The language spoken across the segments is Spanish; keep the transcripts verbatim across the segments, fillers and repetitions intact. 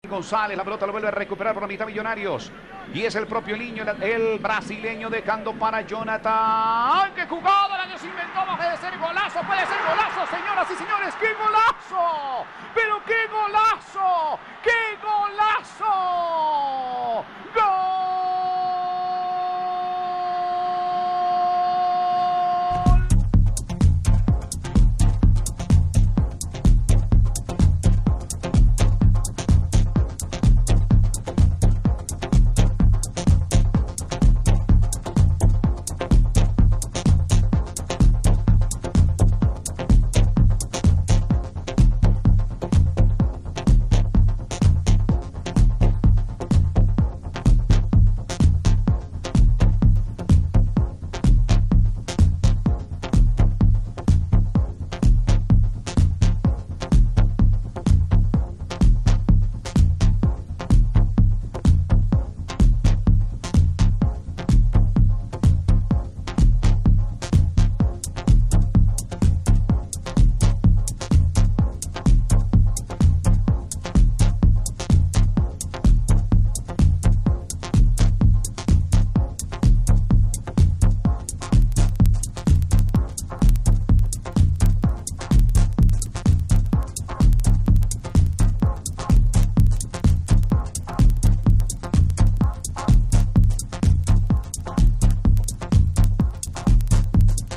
González, la pelota lo vuelve a recuperar por la mitad Millonarios. Y es el propio Liño, el, el brasileño dejando para Jonathan. ¡Qué jugada la que se inventó! Puede ser golazo, puede ser golazo, señoras y señores. ¡Qué golazo! ¡Pero qué golazo! ¡Qué golazo! ¡Gol!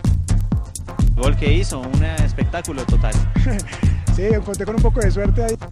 Gol que hizo, un espectáculo total. Sí, conté con un poco de suerte ahí.